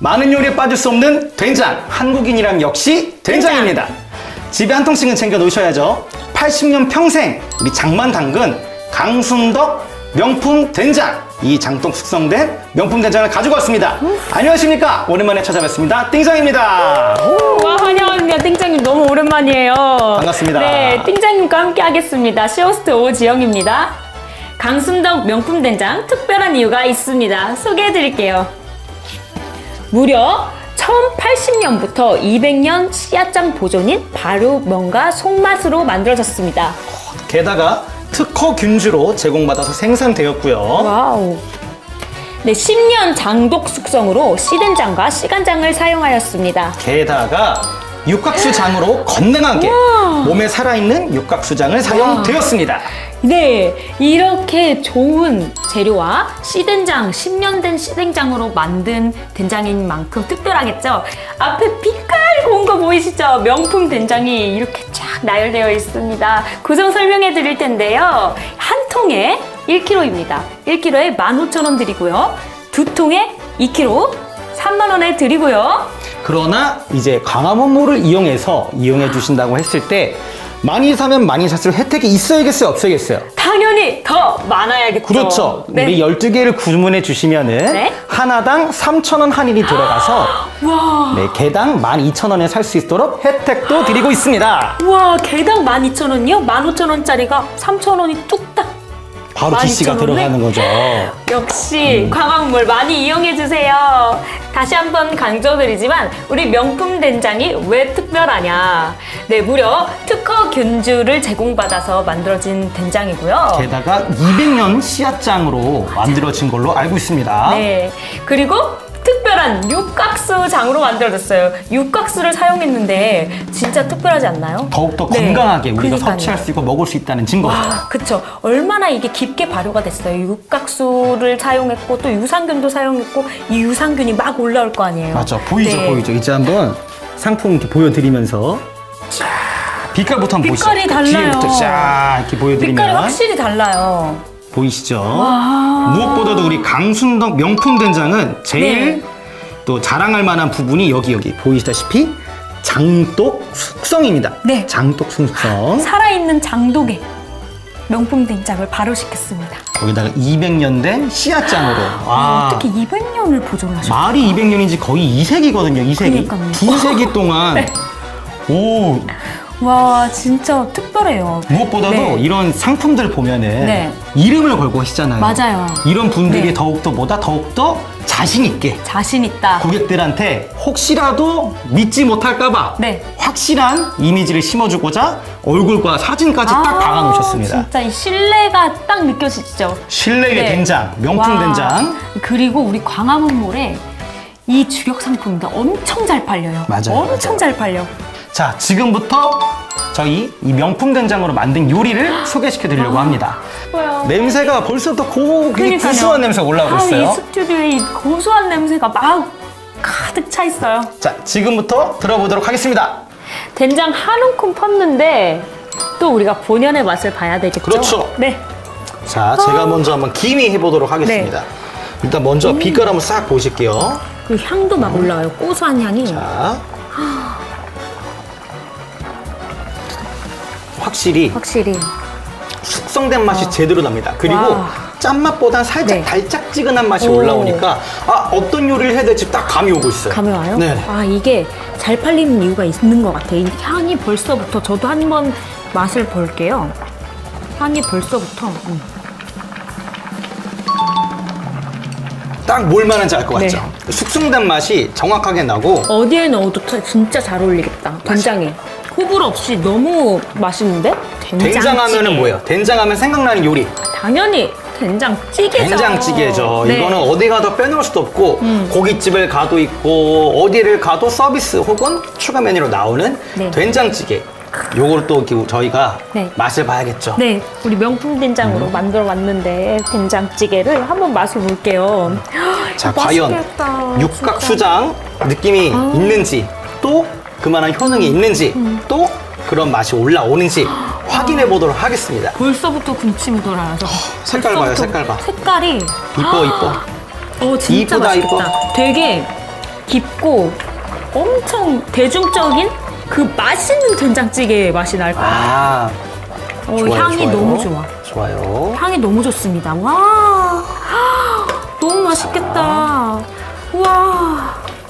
많은 요리에 빠질 수 없는 된장. 한국인이란 역시 된장입니다. 집에 한 통씩은 챙겨 놓으셔야죠. 80년 평생 우리 장만 담근 강순덕 명품 된장. 이 장독 숙성된 명품 된장을 가지고 왔습니다. 안녕하십니까? 오랜만에 찾아뵙습니다. 띵장입니다. 와, 환영합니다. 띵장님 너무 오랜만이에요. 반갑습니다. 네, 띵장님과 함께 하겠습니다. 시호스트 오지영입니다. 강순덕 명품 된장 특별한 이유가 있습니다. 소개해드릴게요. 무려 1080년부터 200년 씨앗장 보존인 발효명가 손맛으로 만들어졌습니다. 게다가 특허 균주로 제공받아서 생산되었고요. 와우. 네, 10년 장독 숙성으로 씨된장과 씨간장을 사용하였습니다. 게다가 육각수장으로 건강하게 몸에 살아있는 육각수장을 사용되었습니다. 네, 이렇게 좋은 재료와 씨된장, 10년 된 씨된장으로 만든 된장인 만큼 특별하겠죠? 앞에 빛깔 고운 거 보이시죠? 명품 된장이 이렇게 쫙 나열되어 있습니다. 구성 설명해 드릴 텐데요. 한 통에 1kg입니다. 1kg에 15,000원 드리고요. 두 통에 2kg, 30,000원에 드리고요. 그러나 이제 광화문몰을 이용해 주신다고 했을 때 많이 사면 많이 샀을 혜택이 있어야겠어요, 없어야겠어요? 당연히 더 많아야겠죠. 그렇죠. 네. 우리 12개를 주문해 주시면은 네? 하나당 3,000원 할인이 들어가서 와. 네, 개당 12,000원에 살 수 있도록 혜택도 드리고 있습니다. 와, 개당 12,000원이요? 15,000원짜리가 3,000원이 뚝딱. 바로 DC가 들어가는 거죠. 역시 광화문몰 많이 이용해주세요. 다시 한번 강조드리지만 우리 명품 된장이 왜 특별하냐. 네, 무려 특허 균주를 제공받아서 만들어진 된장이고요. 게다가 200년 씨앗장으로 만들어진 걸로 알고 있습니다. 네, 그리고 특별한 육각수 장으로 만들어졌어요. 육각수를 사용했는데 진짜 특별하지 않나요? 더욱더 네, 건강하게 우리가 그러니까요. 섭취할 수 있고 먹을 수 있다는 증거죠. 와, 그쵸. 얼마나 이게 깊게 발효가 됐어요. 육각수를 사용했고 또 유산균도 사용했고 이 유산균이 막 올라올 거 아니에요. 맞죠. 보이죠, 네. 보이죠. 이제 한번 상품 이렇게 보여드리면서 빛깔부터 한번 보시죠. 빛깔이 달라요. 뒤에부터 쫙 이렇게 보여드리면 빛깔이 확실히 달라요. 보이시죠? 무엇보다도 우리 강순덕 명품 된장은 제일 네. 또 자랑할 만한 부분이 여기 보이시다시피 장독 숙성입니다. 네. 장독 숙성. 살아있는 장독의 명품 된장을 발효시켰습니다. 거기다가 200년 된 씨앗장으로. 와. 어떻게 200년을 보존하셨어요? 말이 200년인지 거의 2세기거든요. 2세기. 그러니까요. 2세기 동안. 네. 오. 와, 진짜 특별해요. 무엇보다도 네. 이런 상품들 보면은 네. 이름을 걸고 하시잖아요. 맞아요. 이런 분들이 네. 더욱더 자신 있게 자신 있다. 고객들한테 혹시라도 믿지 못할까봐 네. 확실한 이미지를 심어주고자 얼굴과 사진까지 딱 박아놓으셨습니다. 진짜 이 신뢰가 딱 느껴지죠. 신뢰의 네. 된장, 명품 와. 된장. 그리고 우리 광화문몰에 이 주력 상품도 엄청 잘 팔려요. 맞아요, 엄청 맞아요. 잘 팔려. 자, 지금부터 저희 이 명품 된장으로 만든 요리를 소개시켜 드리려고 합니다. 뭐야? 냄새가 벌써부터 그러니까요. 구수한 냄새가 올라오고 이 있어요. 스튜디오에 이 고소한 냄새가 막 가득 차 있어요. 자, 지금부터 들어보도록 하겠습니다. 된장 한 움큼 펐는데 또 우리가 본연의 맛을 봐야 되겠죠? 그렇죠. 네. 자, 제가 먼저 한번 기미 해보도록 하겠습니다. 일단 먼저 빛깔 한번 싹 보실게요. 그 향도 막 올라와요. 고소한 향이. 자, 확실히 숙성된 맛이 제대로 납니다. 그리고 와. 짠맛보단 살짝 네. 달짝지근한 맛이 오. 올라오니까 어떤 요리를 해야 될지 딱 감이 오고 있어요. 감이 와요? 네. 아, 이게 잘 팔리는 이유가 있는 것 같아요. 이 향이 벌써부터 저도 한번 맛을 볼게요. 향이 벌써부터. 딱 뭘 말하는지 알 것 네. 같죠? 숙성된 맛이 정확하게 나고 어디에 넣어도 진짜 잘 어울리겠다. 된장에. 호불호 없이 너무 맛있는데? 된장하면은 뭐예요? 된장하면 생각나는 요리. 당연히 된장찌개죠. 된장찌개죠. 네. 이거는 어디 가도 빼놓을 수도 없고 고깃집을 가도 있고 어디를 가도 서비스 혹은 추가 메뉴로 나오는 네. 된장찌개. 요걸 또 이렇게 저희가 네. 맛을 봐야겠죠. 네, 우리 명품 된장으로 만들어 왔는데 된장찌개를 한번 맛을 볼게요. 자, 맛있겠다, 과연 육각수장 느낌이 있는지 또 그만한 효능이 있는지 또 그런 맛이 올라오는지 확인해 보도록 하겠습니다. 벌써부터 군침이 돌아요. 색깔 봐요, 색깔 봐. 색깔이 이뻐. 진짜 이쁘다, 맛있겠다. 되게 깊고 엄청 대중적인 그 맛있는 된장찌개 맛이 날 거예요. 아, 좋아요, 향이 좋아요. 너무 좋아. 좋아요. 향이 너무 좋습니다. 와, 너무 맛있겠다. 우와.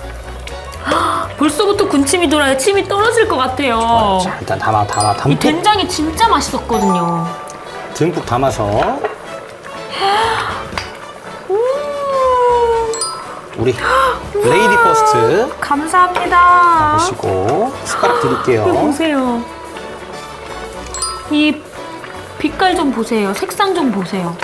벌써부터 군침이 돌아요. 침이 떨어질 것 같아요. 자, 일단 담아 이 담고 된장이 진짜 맛있었거든요. 듬뿍 담아서 우리 레이디 퍼스트 감사합니다. 보시고 숟가락 이거 드릴게요. 보세요. 이 빛깔 좀 보세요. 색상 좀 보세요.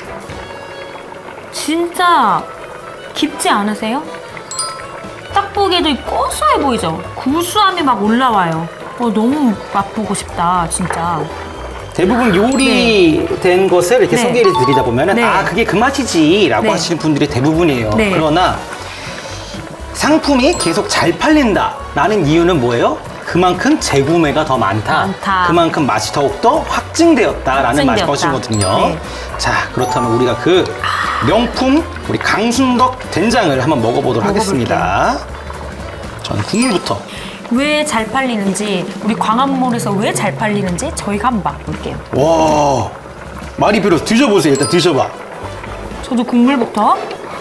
진짜 깊지 않으세요? 딱 보기에도 고소해 보이죠? 구수함이 막 올라와요. 너무 맛보고 싶다, 진짜. 대부분 요리된 것을 이렇게 네. 소개를 드리다 보면은 네. 아, 그게 그 맛이지 라고 네. 하시는 분들이 대부분이에요. 네. 그러나 상품이 계속 잘 팔린다 라는 이유는 뭐예요? 그만큼 재구매가 더 많다. 그만큼 맛이 더욱더 확증되었다라는 말씀이거든요. 네. 자, 그렇다면 우리가 그 명품 우리 강순덕 된장을 한번 먹어보도록 하겠습니다. 전 국물부터. 왜 잘 팔리는지, 우리 광화문몰에서 왜 잘 팔리는지 저희가 한번 맛볼게요. 와, 말이 필요 없어. 드셔보세요. 일단 드셔봐. 저도 국물부터.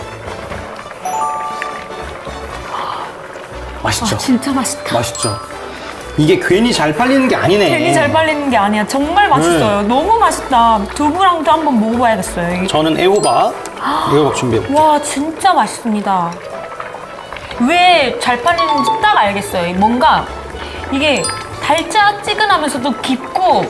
맛있죠? 진짜 맛있다. 맛있죠? 이게 괜히 잘 팔리는 게 아니네. 괜히 잘 팔리는 게 아니야. 정말 맛있어요. 너무 맛있다. 두부랑도 한번 먹어봐야겠어요. 저는 애호박 준비해볼게요. 와, 진짜 맛있습니다. 왜 잘 팔리는지 딱 알겠어요. 뭔가 이게 달짝지근하면서도 깊고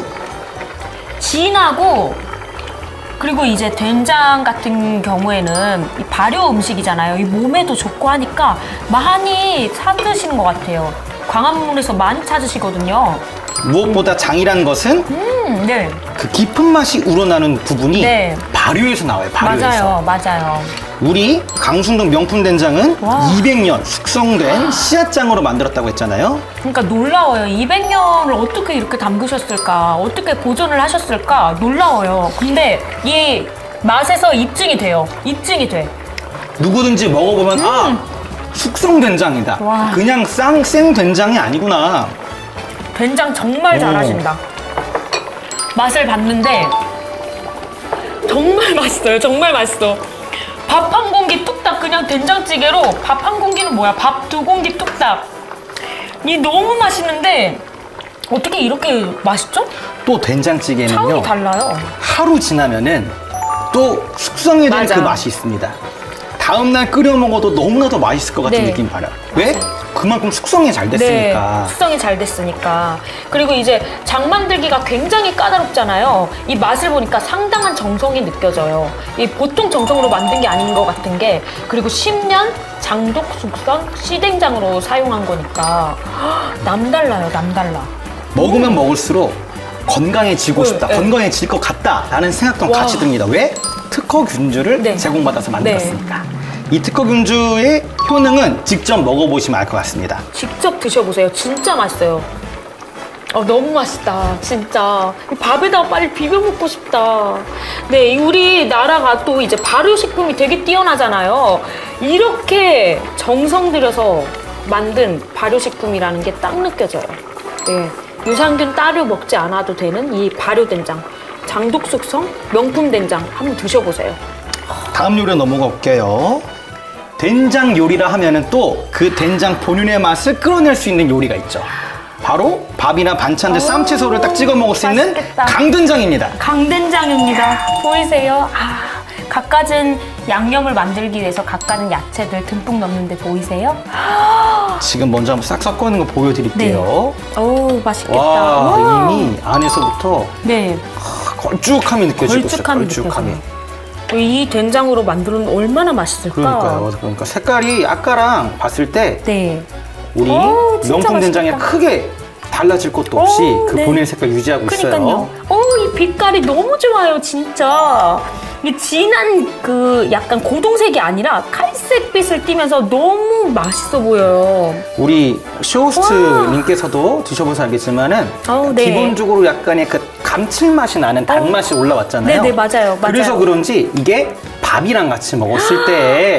진하고, 그리고 이제 된장 같은 경우에는 이 발효 음식이잖아요. 이 몸에도 좋고 하니까 많이 찾으시는 것 같아요. 광화문에서 많이 찾으시거든요. 무엇보다 장이라는 것은 네. 그 깊은 맛이 우러나는 부분이 네. 발효에서 나와요. 발효에서. 맞아요. 우리 강순덕 명품 된장은 와. 200년 숙성된 씨앗장으로 만들었다고 했잖아요. 그러니까 놀라워요. 200년을 어떻게 이렇게 담그셨을까? 어떻게 보존을 하셨을까? 놀라워요. 근데 이 맛에서 입증이 돼요. 입증이 돼. 누구든지 먹어보면 아, 숙성 된장이다. 와. 그냥 생 된장이 아니구나. 된장 정말 잘하신다. 맛을 봤는데 정말 맛있어요. 정말 맛있어. 밥 한 공기 뚝딱, 그냥 된장찌개로 밥 한 공기는 뭐야? 밥 두 공기 뚝딱. 이 너무 맛있는데 어떻게 이렇게 맛있죠? 또 된장찌개는요. 차원이 달라요. 하루 지나면은 또 숙성이 된 맞아. 그 맛이 있습니다. 다음날 끓여 먹어도 너무나도 맛있을 것 같은 네. 느낌 받아요. 왜? 그만큼 숙성이 잘 됐으니까. 네, 숙성이 잘 됐으니까. 그리고 이제 장 만들기가 굉장히 까다롭잖아요. 이 맛을 보니까 상당한 정성이 느껴져요. 이 보통 정성으로 만든 게 아닌 것 같은 게, 그리고 10년 장독 숙성 씨된장으로 사용한 거니까 남달라요, 남달라. 먹으면 먹을수록 건강해지고 싶다, 네. 건강해질 것 같다라는 생각도 와. 같이 듭니다. 왜? 특허 균주를 네. 제공받아서 만들었으니까. 이 특허 균주의 효능은 직접 먹어보시면 알 것 같습니다. 직접 드셔보세요. 진짜 맛있어요. 너무 맛있다, 진짜. 이 밥에다가 빨리 비벼 먹고 싶다. 네, 우리나라가 또 이제 발효식품이 되게 뛰어나잖아요. 이렇게 정성 들여서 만든 발효식품이라는 게 딱 느껴져요. 네, 유산균 따로 먹지 않아도 되는 이 발효된장, 장독 숙성 명품 된장 한번 드셔보세요. 다음 요리로 넘어가 볼게요. 된장 요리라 하면은 또 그 된장 본연의 맛을 끌어낼 수 있는 요리가 있죠. 바로 밥이나 반찬들 쌈채소를 딱 찍어 먹을 수 있는 맛있겠다. 강된장입니다. 강된장입니다. 보이세요? 갖가진 양념을 만들기 위해서 갖가진 야채들 듬뿍 넣는데 보이세요? 지금 먼저 한번 싹 섞어 있는 거 보여드릴게요. 어우, 맛있겠다. 와, 우와. 이미 안에서부터 네, 걸쭉함이 느껴지고 있어요. 걸쭉함이 느껴져요. 이 된장으로 만들면 얼마나 맛있을까? 그러니까요. 그러니까 색깔이 아까랑 봤을 때 네. 우리 오, 진짜 명품 된장에 맛있겠다. 크게 달라질 것도 없이 오, 그 네. 본인의 색깔 유지하고 그러니까요. 있어요. 이 빛깔이 너무 좋아요, 진짜. 이 진한 그 약간 고동색이 아니라 칼색빛을 띠면서 너무 맛있어 보여요. 우리 쇼호스트님께서도 드셔보셔서 알겠지만은 아우, 네. 기본적으로 약간의 그 감칠맛이 나는 단맛이 올라왔잖아요. 네네, 맞아요. 그래서 그런지 이게 밥이랑 같이 먹었을 때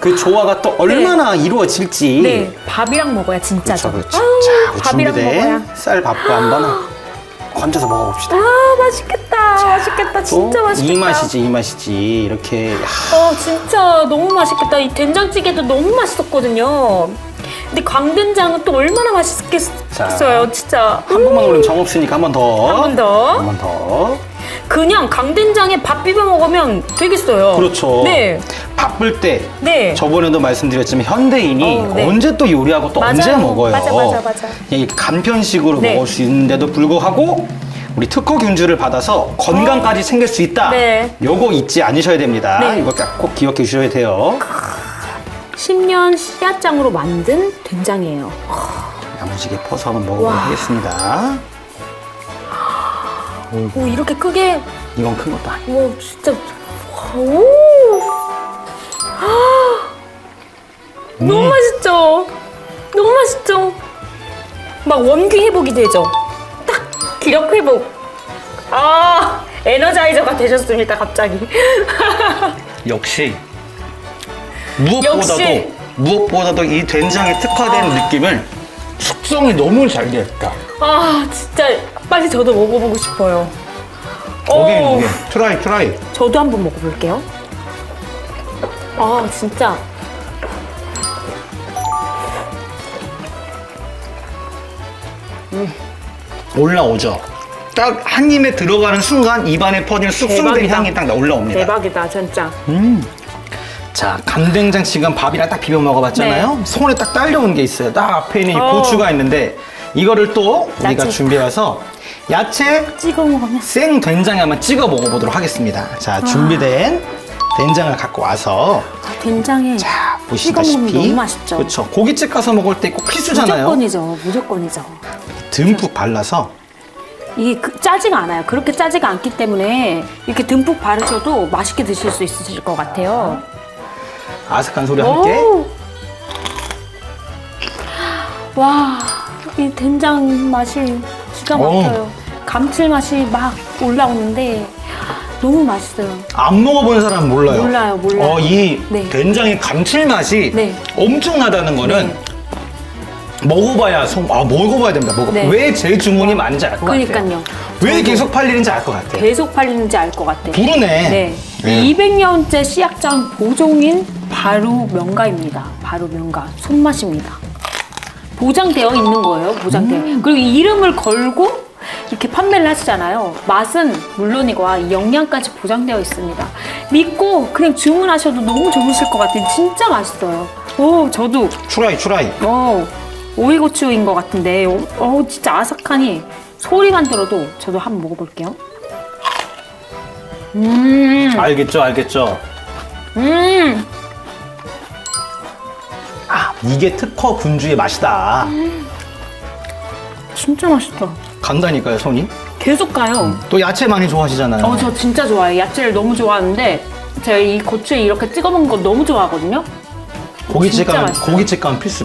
그 조화가 또 얼마나 이루어질지. 네, 밥이랑 먹어야 진짜. 그렇죠, 그렇죠. 아우, 자, 우리 밥이랑 먹어야. 준비된 쌀밥과 한번 건져서 먹어봅시다. 아, 맛있겠다. 맛있겠다. 진짜 또 맛있겠다. 이 맛이지, 이 맛이지. 이렇게. 진짜 너무 맛있겠다. 이 된장찌개도 너무 맛있었거든요. 근데 광된장은 또 얼마나 맛있겠어요, 진짜. 한 번만 올리면 정 없으니까 한 번 더. 한 번 더. 한 번 더. 그냥 강된장에 밥 비벼 먹으면 되겠어요. 그렇죠. 네. 바쁠 때. 네. 저번에도 말씀드렸지만 현대인이 네. 언제 또 요리하고 또 맞아요. 언제 먹어요. 맞아. 이렇게 간편식으로 네. 먹을 수 있는데도 불구하고 우리 특허 균주를 받아서 건강까지 챙길 수 있다. 네. 요거 잊지 않으셔야 됩니다. 네. 이거 꼭 기억해 주셔야 돼요. 10년 씨앗장으로 만든 된장이에요. 야무지게 퍼서 한번 먹어보도록 와. 하겠습니다. 오, 이렇게 크게. 이건 큰 것도 아니에요. 와, 진짜. 오. 너무 맛있죠? 너무 맛있죠? 막 원기 회복이 되죠? 딱 기력 회복. 에너자이저가 되셨습니다, 갑자기. 역시 역시. 무엇보다도 이 된장에 특화된 느낌을 숙성이 너무 잘 됐다. 진짜 빨리 저도 먹어보고 싶어요. 오케이. 트라이. 저도 한번 먹어볼게요. 진짜. 올라오죠. 딱 한 입에 들어가는 순간 입안에 퍼지는 쑥쑥된 대박이다. 향이 딱 올라옵니다. 대박이다, 진짜. 자, 간된장 지금 밥이랑 딱 비벼 먹어봤잖아요. 네. 손에 딱 딸려오는 게 있어요. 딱 앞에 있는 이 어. 고추가 있는데 이거를 또 우리가 야채. 준비해서 야채 찍어 먹으면. 생 된장에 한번 찍어 먹어보도록 하겠습니다. 자, 준비된 된장을 갖고 와서 된장에 자, 찍어 먹으면 보시다시피 너무 맛있죠. 그렇죠. 고깃집 가서 먹을 때 꼭 필수잖아요. 무조건이죠. 듬뿍 발라서 이게 짜지가 않아요. 그렇게 짜지가 않기 때문에 이렇게 듬뿍 바르셔도 맛있게 드실 수 있으실 것 같아요. 아삭한 소리와 함께 오! 와, 이 된장 맛이 기가 막혀요. 감칠맛이 막 올라오는데 너무 맛있어요. 안 먹어본 사람은 몰라요. 몰라요. 이 네. 된장의 감칠맛이 네. 엄청나다는 거는 네. 먹어봐야 먹어봐야 됩니다. 네. 왜 제 주문이 많은지 알 것 같아요. 그러니까요. 왜 계속 팔리는지 알 것 같아요. 계속 팔리는지 알 것 같아요. 부르네. 네. 네. 200년째 씨앗장 보종인 바로 명가입니다. 바로 명가. 손맛입니다. 보장되어 있는 거예요. 그리고 이 이름을 걸고 이렇게 판매를 하시잖아요. 맛은 물론이고 이 영양까지 보장되어 있습니다. 믿고 그냥 주문하셔도 너무 좋으실 것 같아요. 진짜 맛있어요. 저도 추라이. 오이고추인 것 같은데 진짜 아삭하니 소리만 들어도 저도 한번 먹어볼게요. 알겠죠. 이게 특허 군주의 맛이다. 진짜 맛있다. 간다니까요, 손이. 계속 가요. 또 야채 많이 좋아하시잖아요. 저 진짜 좋아해요. 야채를 너무 좋아하는데 제가 이 고추에 이렇게 찍어 먹는 거 너무 좋아하거든요. 고깃집 진짜 가면 맛있어요. 고깃집 가면 필수.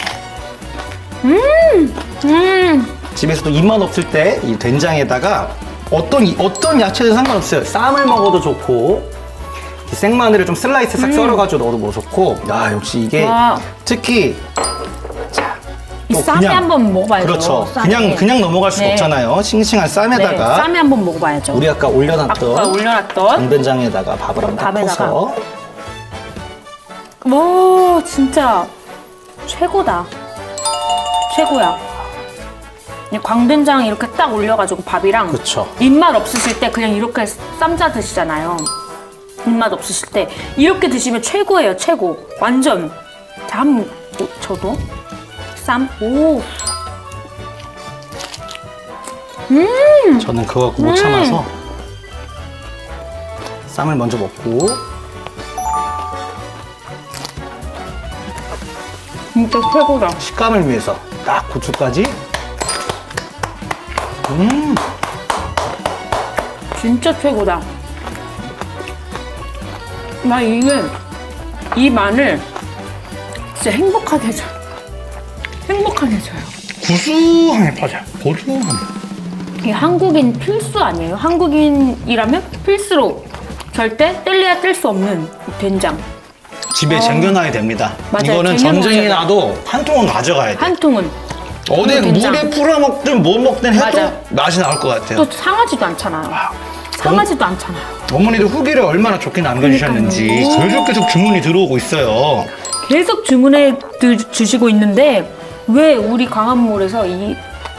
집에서도 입맛 없을 때 이 된장에다가 어떤 야채든 상관없어요. 쌈을 먹어도 좋고 생마늘을 좀 슬라이스 싹 썰어가지고 넣어도 뭐 좋고. 역시 이게 와. 특히 이 쌈에 한번 먹어봐야죠. 그렇죠. 쌈에. 그냥 넘어갈 수 네. 없잖아요. 싱싱한 네, 쌈에다가 쌈에 한번 먹어봐야죠. 우리 아까 올려놨던 아까 올려놨던 강된장에다가 밥을 한번 밥에다가. 퍼서 와, 진짜 최고다. 최고야. 광된장 이렇게 딱 올려가지고 밥이랑 그쵸. 입맛 없으실 때 그냥 이렇게 쌈자 드시잖아요. 입맛 없으실 때 이렇게 드시면 최고예요. 최고. 완전. 자, 한번 저도 쌈. 저는 그거 갖고 못 참아서 쌈을 먼저 먹고 진짜 최고다. 식감을 위해서 딱 고추까지. 진짜 최고다. 나 이 마늘 진짜 행복하게 해줘요. 행복하게 해줘요. 구수하게 퍼져요. 고소하게. 이게 한국인 필수 아니에요? 한국인이라면 필수로 절대 뗄래야 뗄 수 없는 이 된장. 집에 쟁여놔야 됩니다. 맞아요. 이거는 쟁여놓으셔야 전쟁이 돼요. 나도 한 통은 가져가야 돼. 한 통은. 어디 된장. 물에 뿌려 먹든 뭐 먹든 해도 맞아. 맛이 나올 것 같아요. 또 상하지도 않잖아요. 상하지도 않잖아요. 어머니도 후기를 얼마나 좋게 남겨주셨는지 계속 주문이 들어오고 있어요. 계속 주문해 주시고 있는데 왜 우리 광화몰에서 이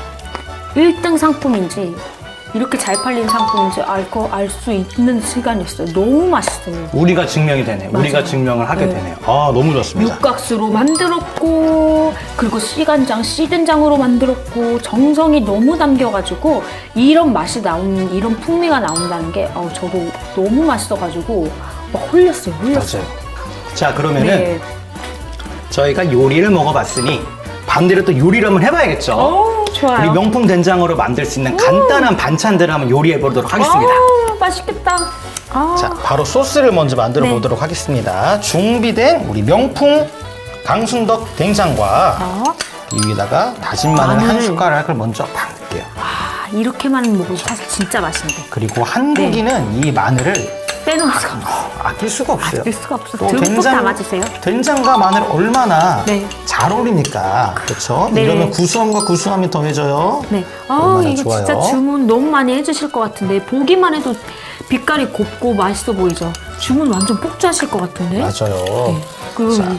1등 상품인지 이렇게 잘 팔리는 상품인지 알 수 있는 시간이었어요. 너무 맛있어요. 우리가 증명이 되네요. 우리가 맞아요. 증명을 하게 네. 되네요. 아, 너무 좋습니다. 육각수로 만들었고 그리고 시간장, 씨된장으로 만들었고 정성이 너무 담겨가지고 이런 맛이 이런 풍미가 나온다는 게 저도 너무 맛있어가지고 막 홀렸어요. 맞아요. 자, 그러면은 네. 저희가 요리를 먹어봤으니 반대로 또 요리를 한번 해봐야겠죠. 좋아요. 우리 명품 된장으로 만들 수 있는 간단한 반찬들을 한번 요리해 보도록 하겠습니다. 맛있겠다. 자, 바로 소스를 먼저 만들어 네. 보도록 하겠습니다. 준비된 우리 명품 강순덕 된장과 이 위에다가 다진 마늘 한 숟가락을 먼저 담을게요. 이렇게만 먹으면 사실 진짜 맛있는데. 그리고 한국인은 이 마늘을 빼놓어서 아낄 수가 없어요. 아낄 수가 없어. 또 듬뿍 담아주세요. 된장과 마늘 얼마나 네. 잘 어울리니까. 그렇죠? 네. 이러면 구수함과 구수함이 더해져요. 네. 얼마나 이거 좋아요. 진짜 주문 너무 많이 해주실 것 같은데 보기만 해도 빛깔이 곱고 맛있어 보이죠? 주문 완전 폭주하실 것 같은데? 맞아요. 네. 그리고 자.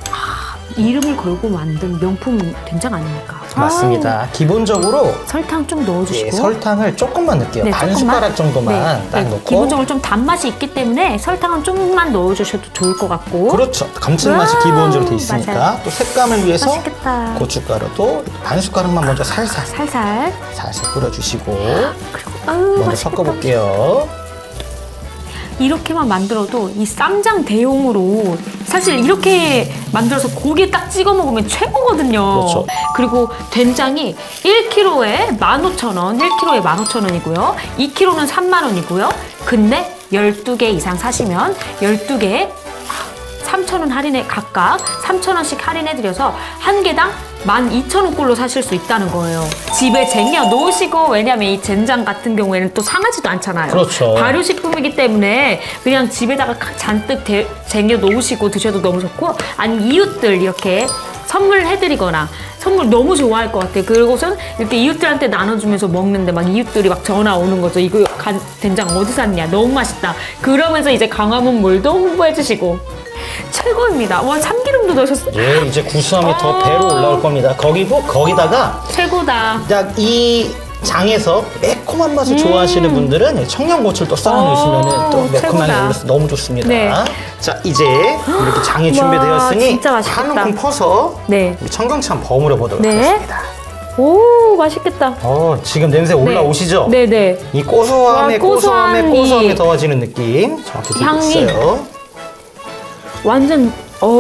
이름을 걸고 만든 명품 된장 아닙니까? 맞습니다. 기본적으로 설탕 좀 넣어주시고. 예, 설탕을 조금만 넣을게요. 네, 반 조금만. 숟가락 정도만 딱 네, 넣고. 기본적으로 좀 단맛이 있기 때문에 설탕은 조금만 넣어주셔도 좋을 것 같고. 그렇죠. 감칠맛이 와우, 기본적으로 돼 있으니까. 맞아요. 또 색감을 위해서 맛있겠다. 고춧가루도 반 숟가락만 먼저 살살 살살. 뿌려주시고 그리고 먼저 맛있겠다. 섞어볼게요. 이렇게만 만들어도 이 쌈장 대용으로 사실 이렇게 만들어서 고기에 딱 찍어 먹으면 최고거든요. 그렇죠. 그리고 된장이 1kg에 15,000원, 1kg에 15,000원이고요. 2kg는 30,000원이고요. 근데 12개 이상 사시면 12개에 3,000원 할인에 각각 3,000원씩 할인해드려서 한 개당 12,000원꼴로 사실 수 있다는 거예요. 집에 쟁여 놓으시고, 왜냐면 이 된장 같은 경우에는 또 상하지도 않잖아요. 그렇죠. 발효식품이기 때문에 그냥 집에다가 잔뜩 쟁여 놓으시고 드셔도 너무 좋고, 아니면 이웃들 이렇게 선물해드리거나 선물 너무 좋아할 것 같아요. 그리고선 이렇게 이웃들한테 나눠주면서 먹는데 막 이웃들이 막 전화 오는 거죠. 이거 된장 어디 샀냐? 너무 맛있다. 그러면서 이제 강화문몰도 홍보해주시고 최고입니다. 와, 참기름도 넣으셨어요. 예, 이제 구수함이 더 배로 올라올 겁니다. 거기다가 최고다. 딱 이 장에서 매콤한 맛을 좋아하시는 분들은 청양고추를 또 썰어 넣으시면 또 매콤하게 최고다. 올라서 너무 좋습니다. 네. 자, 이제 이렇게 장이 준비되었으니 진짜 맛있겠다. 한 움큼 퍼서 네. 우리 청경채 한번 버무려 보도록 네. 하겠습니다. 오, 맛있겠다. 지금 냄새 올라오시죠? 네네. 이 고소함에 와, 고소함이 더해지는 느낌 정확히 들고 향이. 있어요. 완전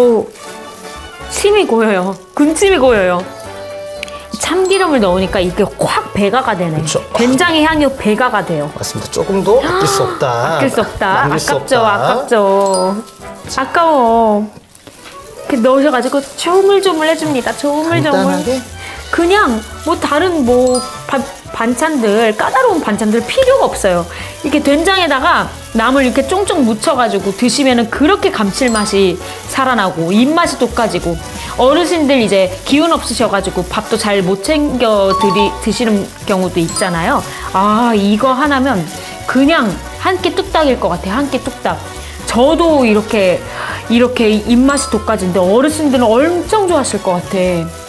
침이 고여요. 군침이 고여요. 참기름을 넣으니까 이게 확 배가가 되네. 그쵸. 된장의 향이 배가가 돼요. 맞습니다. 조금도 아낄 수 없다. 아낄 수 없다. 남길 수 아깝죠, 없다. 아깝죠. 아까워. 이렇게 넣으셔가지고 조물조물 해줍니다. 조물조물. 간단하게. 그냥 뭐 다른 반찬들, 까다로운 반찬들 필요가 없어요. 이렇게 된장에다가 나물 이렇게 쫑쫑 묻혀가지고 드시면은 그렇게 감칠맛이 살아나고 입맛이 돋아지고, 어르신들 이제 기운 없으셔가지고 밥도 잘 못 챙겨 드시는 경우도 있잖아요. 이거 하나면 그냥 한 끼 뚝딱일 것 같아요. 한 끼 뚝딱. 저도 이렇게 입맛이 돋아지는데 어르신들은 엄청 좋아하실 것 같아.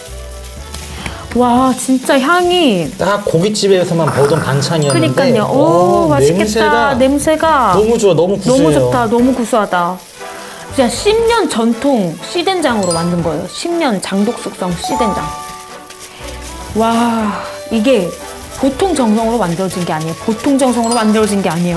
와, 진짜 향이. 딱 고깃집에서만 보던 반찬이었는데. 그러니까요. 오, 맛있겠다. 냄새가 너무 좋아. 너무 구수해요. 너무 좋다. 너무 구수하다. 진짜 10년 전통 씨된장으로 만든 거예요. 10년 장독 숙성 씨된장. 와, 이게 보통 정성으로 만들어진 게 아니에요. 보통 정성으로 만들어진 게 아니에요.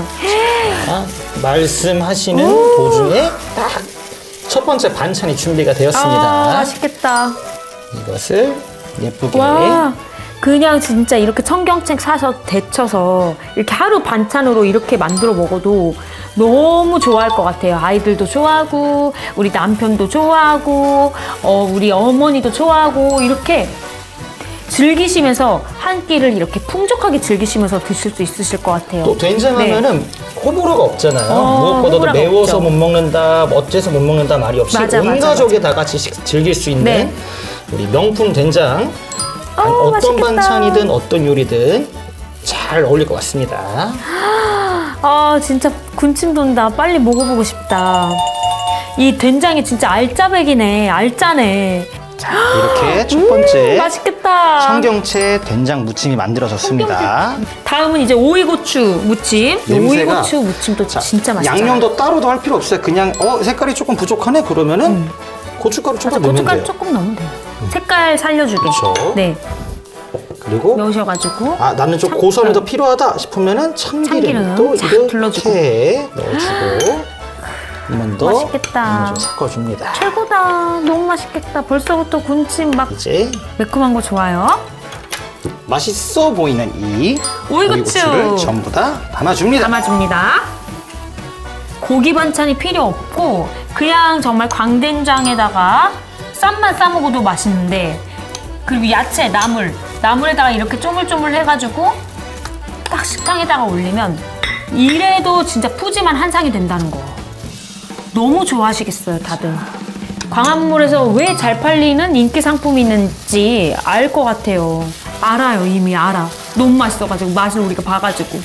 말씀하시는 도중에 딱 첫 번째 반찬이 준비가 되었습니다. 맛있겠다. 이것을 예쁘게. 와, 그냥 진짜 이렇게 청경채 사서 데쳐서 이렇게 하루 반찬으로 이렇게 만들어 먹어도 너무 좋아할 것 같아요. 아이들도 좋아하고, 우리 남편도 좋아하고, 우리 어머니도 좋아하고, 이렇게 즐기시면서 한 끼를 이렇게 풍족하게 즐기시면서 드실 수 있으실 것 같아요. 또 된장하면은 호불호가 없잖아요. 무엇보다도 호불호가 매워서 없죠. 못 먹는다, 어째서 못 먹는다 말이 없이 맞아, 온 맞아, 가족이 다 같이 즐길 수 있는 네. 우리 명품 된장. 어떤 맛있겠다. 반찬이든 어떤 요리든 잘 어울릴 것 같습니다. 아, 진짜 군침 돈다. 빨리 먹어보고 싶다. 이 된장이 진짜 알짜배기네. 알짜네. 자, 이렇게 첫 번째 맛있겠다. 청경채 된장 무침이 만들어졌습니다. 다음은 이제 오이고추 무침. 냄새가- 오이고추 무침도 자, 진짜 맛있죠. 양념도 따로 더 할 필요 없어요. 그냥 색깔이 조금 부족하네 그러면은 고춧가루 조금 넣으면 고춧가루 돼요. 조금 넣으면 돼요. 색깔 살려주게. 그렇죠. 네, 그리고 넣으셔가지고. 나는 좀 고소함이 더 필요하다 싶으면은 참기름 참기름도 쫙 이렇게 둘러주고. 넣어주고 한번 더 맛있겠다. 섞어줍니다. 최고다. 너무 맛있겠다. 벌써부터 군침 막 이제 매콤한 거 좋아요. 맛있어 보이는 이 오이고추. 오이고추를 전부 다 담아줍니다. 담아줍니다. 고기 반찬이 필요 없고 그냥 정말 광된장에다가 쌈만 싸먹어도 맛있는데, 그리고 야채, 나물에다가 이렇게 쪼물쪼물 해가지고 딱 식당에다가 올리면 이래도 진짜 푸짐한 한상이 된다는 거. 너무 좋아하시겠어요, 다들. 광화문몰에서 왜 잘 팔리는 인기 상품이 있는지 알 것 같아요. 알아요, 이미 알아. 너무 맛있어가지고, 맛을 우리가 봐가지고.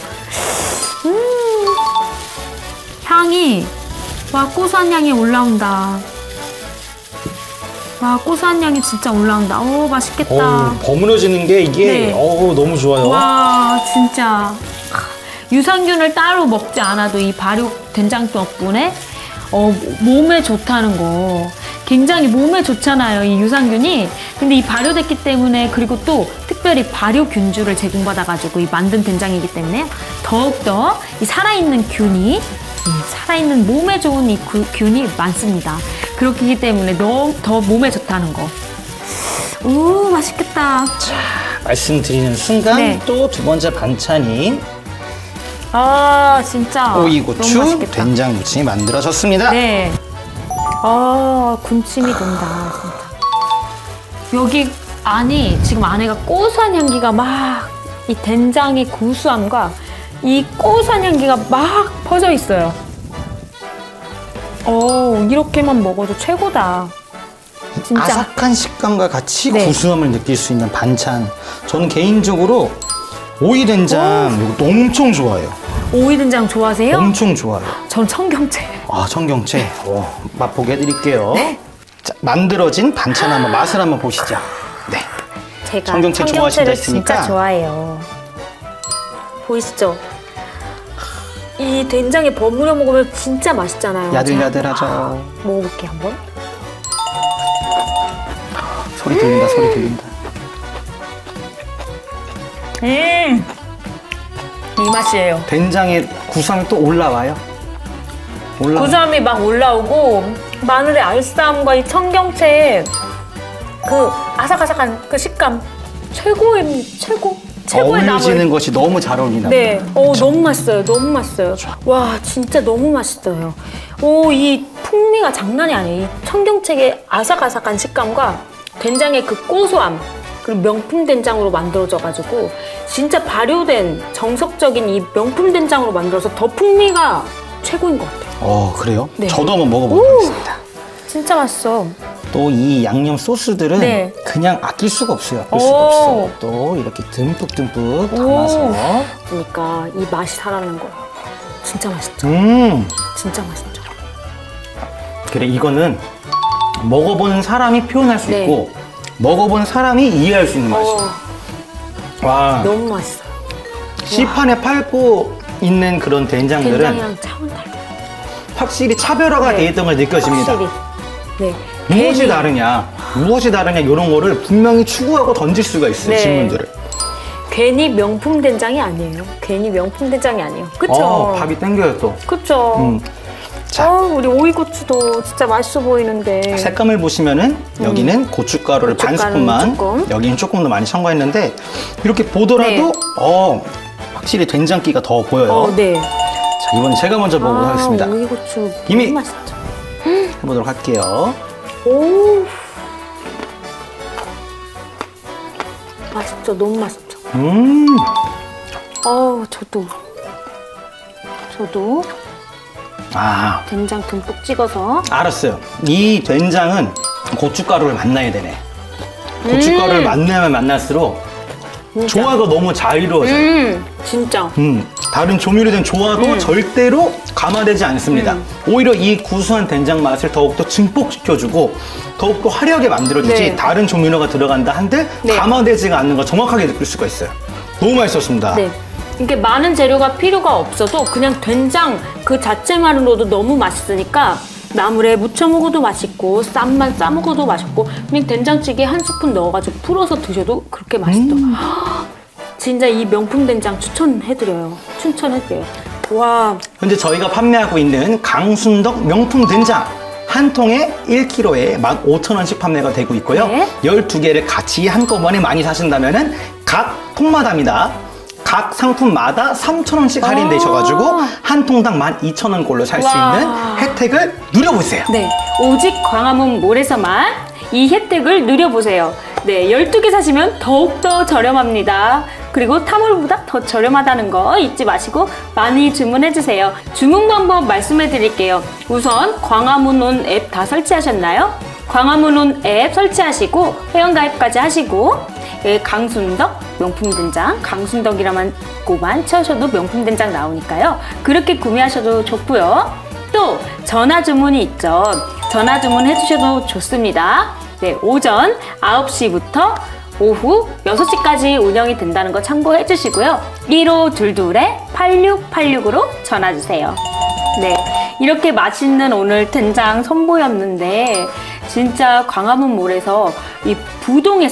향이, 와, 고소한 향이 올라온다. 와, 고소한 향이 진짜 올라온다. 오, 맛있겠다. 버무려지는 게 이게 네. 너무 좋아요. 와, 진짜. 유산균을 따로 먹지 않아도 이 발효 된장 덕분에 몸에 좋다는 거. 굉장히 몸에 좋잖아요, 이 유산균이. 근데 이 발효됐기 때문에, 그리고 또 특별히 발효균주를 제공받아가지고 이 만든 된장이기 때문에 더욱더 이 살아있는 균이, 살아있는 몸에 좋은 이 균이 많습니다. 그렇기 때문에 더 몸에 좋다는 거. 오, 맛있겠다. 자, 말씀드리는 순간 네. 또 두 번째 반찬인 아, 진짜. 너무 오이고추 맛있겠다. 된장 무침이 만들어졌습니다. 네. 아, 군침이 돈다, 진짜. 여기 안이, 지금 안에가 고소한 향기가 막, 이 된장의 고소함과 이 고소한 향기가 막 퍼져 있어요. 이렇게만 먹어도 최고다. 진짜. 아삭한 식감과 같이 네. 구수함을 느낄 수 있는 반찬. 저는 개인적으로 오이 된장 이거 엄청 좋아해요. 오이 된장 좋아하세요? 엄청 좋아해요. 전 청경채. 청경채 맛보게 해드릴게요. 네. 자, 만들어진 반찬 한번 맛을 한번 보시죠. 네. 제가 청경채 좋아하신다 청경채를 했으니까. 진짜 좋아해요. 보이시죠? 이 된장에 버무려 먹으면 진짜 맛있잖아요. 야들야들하죠. 먹어볼게요, 한번. 소리 들린다, 소리 들린다. 이 맛이에요. 된장의 구수함이 또 올라와요. 고소함이 막 올라오고, 마늘의 알싸함과 이 청경채의 그 아삭아삭한 그 식감. 최고의 어울리지는 나물. 것이 너무 잘 어울리나 네, 봐요. 너무 맛있어요. 너무 맛있어요. 와, 진짜 너무 맛있어요. 이 풍미가 장난이 아니에요. 이 청경채의 아삭아삭한 식감과 된장의 그 고소함, 그리고 명품 된장으로 만들어져가지고 진짜 발효된 정석적인 이 명품 된장으로 만들어서 더 풍미가 최고인 것 같아요. 그래요? 네. 저도 한번 먹어보도록 하겠습니다. 진짜 맛있어. 또 이 양념 소스들은 네. 그냥 아낄 수가 없어요. 아낄 수가 오. 없어요. 또 이렇게 듬뿍듬뿍 담아서. 그러니까 이 맛이 살아나는 거예요. 진짜 맛있죠. 진짜 맛있죠. 그래, 이거는 먹어본 사람이 표현할 수 네. 있고 먹어본 사람이 이해할 수 있는 맛이에요. 와, 너무 맛있어요. 시판에 팔고 있는 그런 된장들은 된장이랑 차원 달라요. 확실히 차별화가 네. 돼 있던 걸 느껴집니다. 확실히. 네. 무엇이 괜히- 다르냐 이런 거를 분명히 추구하고 던질 수가 있어요. 네. 질문들을. 괜히 명품 된장이 아니에요. 괜히 명품 된장이 아니에요. 그쵸? 밥이 땡겨요 또. 그쵸? 자. 우리 오이고추도 진짜 맛있어 보이는데. 색감을 보시면은 여기는 고춧가루를 반 고춧가루 스푼만, 조금. 여기는 조금 더 많이 첨가했는데 이렇게 보더라도 네. 확실히 된장기가 더 보여요. 네. 자, 이번엔 제가 먼저 먹어보도록 하겠습니다. 오이고추 이미- 너무 맛있죠? 해보도록 할게요. 오. 맛있죠. 너무 맛있죠. 저도 아, 된장 듬뿍 찍어서. 알았어요. 이 된장은 고춧가루를 만나야 되네. 고춧가루를 만나면 만날수록 조화가 너무 잘 이루어져요. 진짜. 다른 조미료에 대한 조화도 절대로 감화되지 않습니다. 오히려 이 구수한 된장 맛을 더욱더 증폭시켜주고 더욱더 화려하게 만들어주지 네. 다른 조미료가 들어간다 한들 네. 감화되지가 않는 걸 정확하게 느낄 수가 있어요. 너무 맛있었습니다. 네. 이렇게 많은 재료가 필요가 없어도 그냥 된장 그 자체만으로도 너무 맛있으니까 나물에 무쳐 먹어도 맛있고 쌈만 싸 먹어도 맛있고 그냥 된장찌개 한 스푼 넣어가지고 풀어서 드셔도 그렇게 맛있죠. 진짜 이 명품 된장 추천해드려요. 와. 현재 저희가 판매하고 있는 강순덕 명품 된장 한 통에 1kg에 15,000원씩 판매가 되고 있고요. 네. 12개를 같이 한꺼번에 많이 사신다면은 각 통마다입니다. 각 상품마다 3,000원씩 할인되셔가지고 한 통당 12,000원꼴로 살 수 와. 있는 혜택을 누려보세요. 네. 오직 광화문 몰에서만 이 혜택을 누려보세요. 네. 12개 사시면 더욱더 저렴합니다. 그리고 타몰보다 더 저렴하다는 거 잊지 마시고 많이 주문해주세요. 주문 방법 말씀해 드릴게요. 우선 광화문온 앱 다 설치하셨나요? 광화문온 앱 설치하시고 회원가입까지 하시고 강순덕 명품된장, 강순덕이라고만 쳐셔도 명품된장 나오니까요. 그렇게 구매하셔도 좋고요. 또 전화 주문이 있죠. 전화 주문 해주셔도 좋습니다. 네, 오전 9시부터 오후 6시까지 운영이 된다는 거 참고해 주시고요. 1522-8686으로 전화 주세요. 네, 이렇게 맛있는 오늘 된장 선보였는데 진짜 광화문몰에서 이 부동의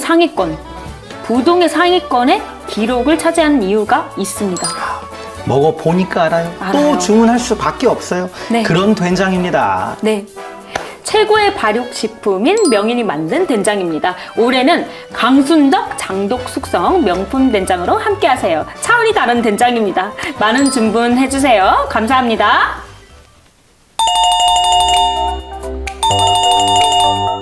상위권의 기록을 차지하는 이유가 있습니다. 먹어보니까 알아요. 알아요. 또 주문할 수밖에 없어요. 네. 그런 된장입니다. 네. 최고의 발육식품인 명인이 만든 된장입니다. 올해는 강순덕 장독 숙성 명품 된장으로 함께 하세요. 차원이 다른 된장입니다. 많은 주문해주세요. 감사합니다.